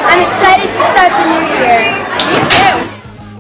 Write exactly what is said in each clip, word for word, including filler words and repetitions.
I'm excited to start the new year. Me too.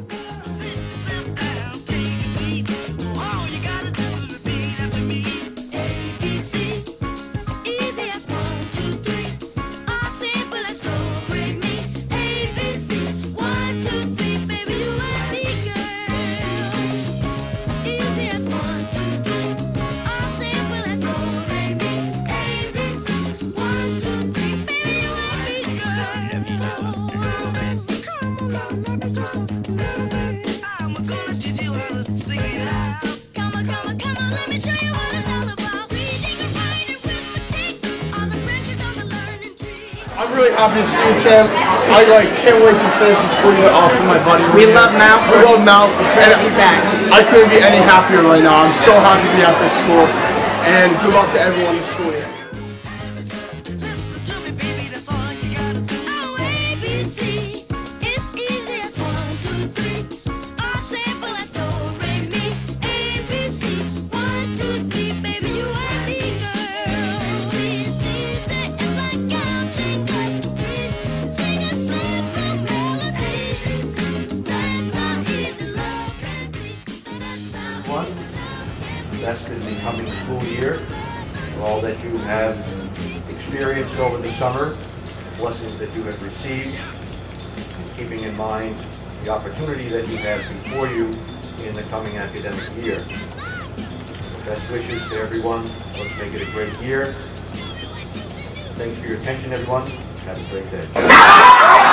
I'm really happy to see you, Tim. I like can't wait to finish the school year off with my buddy. We love Mount. We love Mount. And be back. I couldn't be any happier right now. I'm so happy to be at this school. And good luck to everyone in the school year. Best in the coming school year, for all that you have experienced over the summer, blessings that you have received, and keeping in mind the opportunity that you have before you in the coming academic year. Best wishes to everyone. Let's make it a great year. Thanks for your attention, everyone. Have a great day.